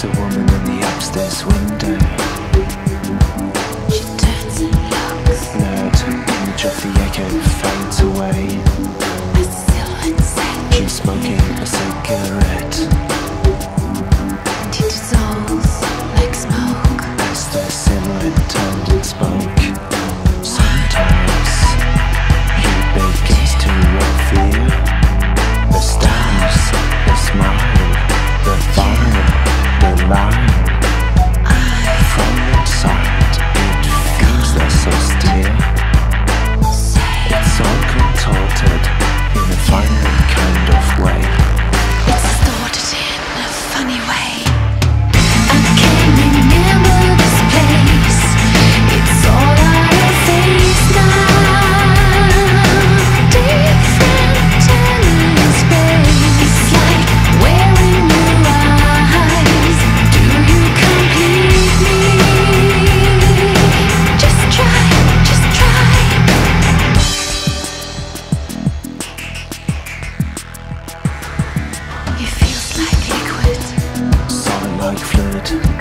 There's a woman in the upstairs window. She turns and looks. Blurred image of the echo fades away. A silhouette set. She's smoking a cigarette. And he dissolves like smoke. As the silhouette turned and spoke. Sometimes he begins to fear the stars, the smile, the fire, the line. From inside it feels less austere. It's all contorted in a funny kind of way. It's distorted in a funny way. I can't remember this place. It's all out of face now. Different time and space, like wearing your eyes. Do you complete me? Just try, just try. It feels like liquid. Solid like fluid.